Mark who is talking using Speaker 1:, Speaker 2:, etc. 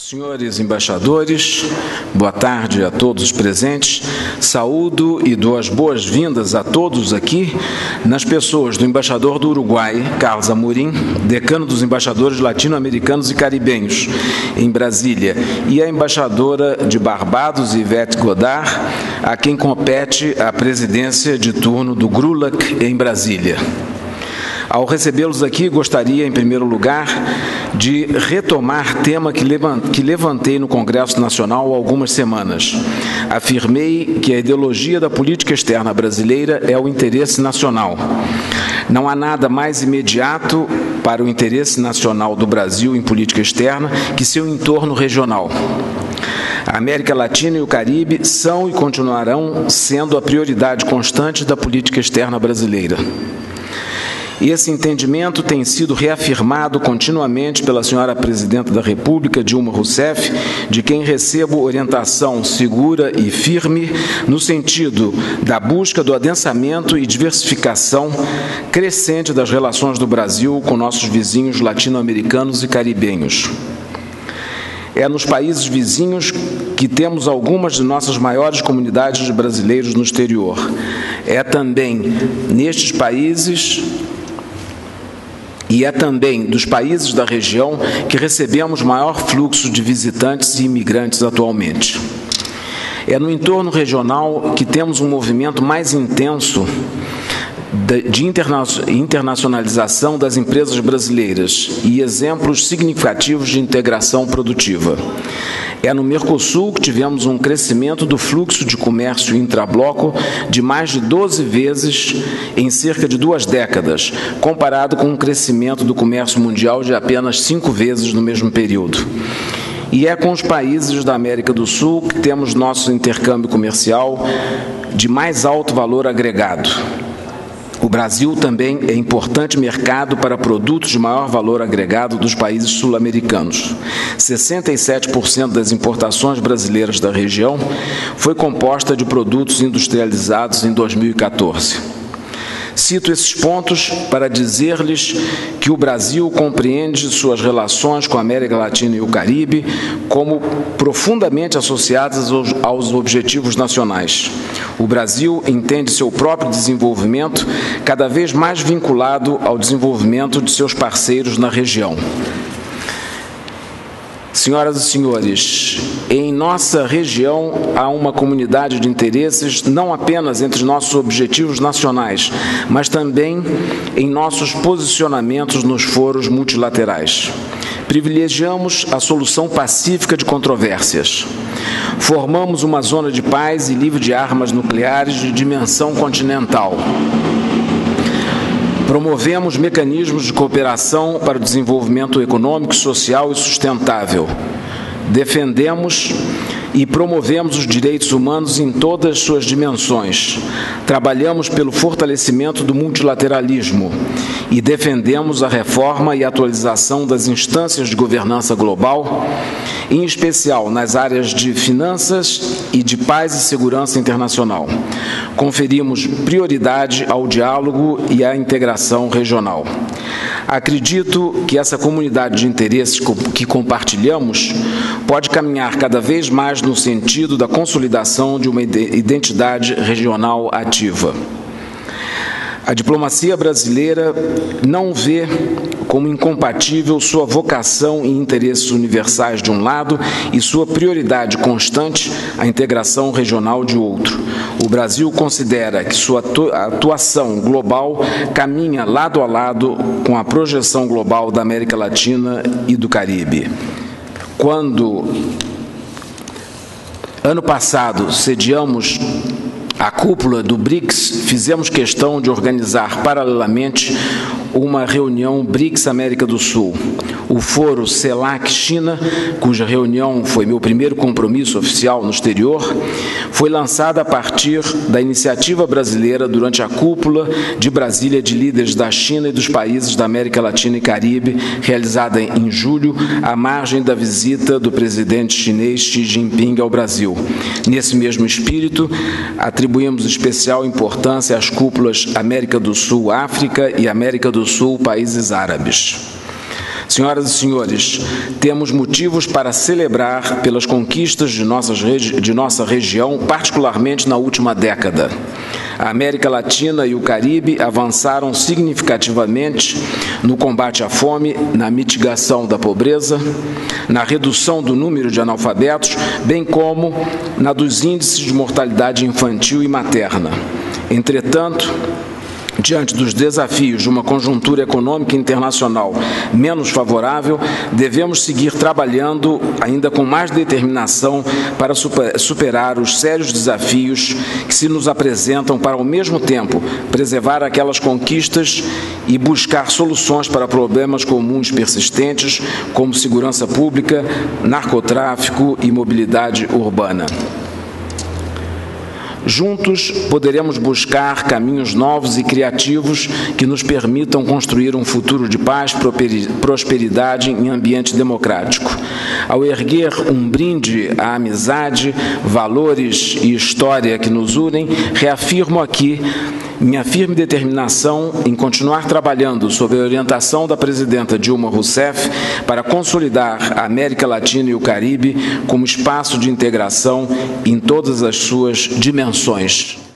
Speaker 1: Senhores embaixadores, boa tarde a todos os presentes. Saúdo e dou as boas-vindas a todos aqui, nas pessoas do embaixador do Uruguai, Carlos Amorim, decano dos embaixadores latino-americanos e caribenhos, em Brasília, e a embaixadora de Barbados, Ivete Godard, a quem compete a presidência de turno do GRULAC em Brasília. Ao recebê-los aqui, gostaria, em primeiro lugar, de retomar tema que levantei no Congresso Nacional há algumas semanas. Afirmei que a ideologia da política externa brasileira é o interesse nacional. Não há nada mais imediato para o interesse nacional do Brasil em política externa que seu entorno regional. A América Latina e o Caribe são e continuarão sendo a prioridade constante da política externa brasileira. Esse entendimento tem sido reafirmado continuamente pela senhora Presidenta da República, Dilma Rousseff, de quem recebo orientação segura e firme no sentido da busca do adensamento e diversificação crescente das relações do Brasil com nossos vizinhos latino-americanos e caribenhos. É nos países vizinhos que temos algumas de nossas maiores comunidades de brasileiros no exterior. É também nestes países e é também dos países da região que recebemos maior fluxo de visitantes e imigrantes atualmente. É no entorno regional que temos um movimento mais intenso de internacionalização das empresas brasileiras e exemplos significativos de integração produtiva. É no Mercosul que tivemos um crescimento do fluxo de comércio intrabloco de mais de 12 vezes em cerca de 2 décadas, comparado com um crescimento do comércio mundial de apenas 5 vezes no mesmo período. E é com os países da América do Sul que temos nosso intercâmbio comercial de mais alto valor agregado. O Brasil também é importante mercado para produtos de maior valor agregado dos países sul-americanos. 67% das importações brasileiras da região foi composta de produtos industrializados em 2014. Cito esses pontos para dizer-lhes que o Brasil compreende suas relações com a América Latina e o Caribe como profundamente associadas aos objetivos nacionais. O Brasil entende seu próprio desenvolvimento cada vez mais vinculado ao desenvolvimento de seus parceiros na região. Senhoras e senhores, em nossa região há uma comunidade de interesses não apenas entre nossos objetivos nacionais, mas também em nossos posicionamentos nos foros multilaterais. Privilegiamos a solução pacífica de controvérsias. Formamos uma zona de paz e livre de armas nucleares de dimensão continental. Promovemos mecanismos de cooperação para o desenvolvimento econômico, social e sustentável. Defendemos e promovemos os direitos humanos em todas suas dimensões. Trabalhamos pelo fortalecimento do multilateralismo e defendemos a reforma e atualização das instâncias de governança global, em especial nas áreas de finanças e de paz e segurança internacional. Conferimos prioridade ao diálogo e à integração regional. Acredito que essa comunidade de interesses que compartilhamos pode caminhar cada vez mais no sentido da consolidação de uma identidade regional ativa. A diplomacia brasileira não vê como incompatível sua vocação e interesses universais de um lado e sua prioridade constante, a integração regional de outro. O Brasil considera que sua atuação global caminha lado a lado com a projeção global da América Latina e do Caribe. Quando, ano passado, sediamos a cúpula do BRICS, fizemos questão de organizar paralelamente uma reunião BRICS América do Sul. O foro CELAC China, cuja reunião foi meu primeiro compromisso oficial no exterior, foi lançada a partir da iniciativa brasileira durante a cúpula de Brasília de líderes da China e dos países da América Latina e Caribe, realizada em julho, à margem da visita do presidente chinês Xi Jinping ao Brasil. Nesse mesmo espírito, atribuímos especial importância às cúpulas América do Sul-África e América do Sul, países árabes. Senhoras e senhores, temos motivos para celebrar pelas conquistas de nossa região, particularmente na última década. A América Latina e o Caribe avançaram significativamente no combate à fome, na mitigação da pobreza, na redução do número de analfabetos, bem como na dos índices de mortalidade infantil e materna. Entretanto, diante dos desafios de uma conjuntura econômica internacional menos favorável, devemos seguir trabalhando ainda com mais determinação para superar os sérios desafios que se nos apresentam para, ao mesmo tempo, preservar aquelas conquistas e buscar soluções para problemas comuns persistentes, como segurança pública, narcotráfico e mobilidade urbana. Juntos, poderemos buscar caminhos novos e criativos que nos permitam construir um futuro de paz e prosperidade em ambiente democrático. Ao erguer um brinde à amizade, valores e história que nos unem, reafirmo aqui minha firme determinação em continuar trabalhando sob a orientação da presidenta Dilma Rousseff para consolidar a América Latina e o Caribe como espaço de integração em todas as suas dimensões.